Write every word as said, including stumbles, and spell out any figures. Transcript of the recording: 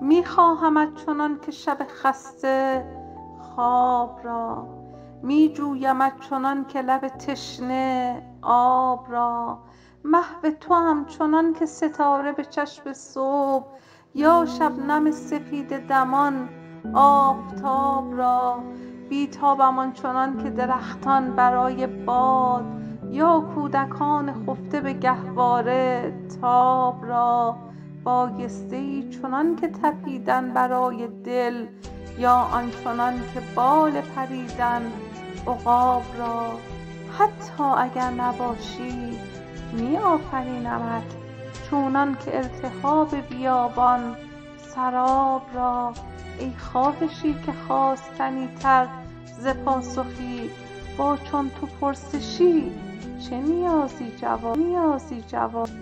میخواهمت چنان که شب خسته خواب را، میجویمت چنان که لب تشنه آب را. محو توام چنان که ستاره به چشم صبح، یا شبنم سپیده دمان آفتاب را. بی تابم آنچنان که درختان برای باد، یا کودکان خفته به گهواره تاب را. بایسته ای چنان که تپیدن برای دل، یا آنچنان که بال پریدن عقاب را. حتی اگر نباشی می آفرینمت، چونان که التهاب بیابان سراب را. ای خواهشی که خواستنی تر ز پاسخی، با چون تو پرسشی چه نیازی جواب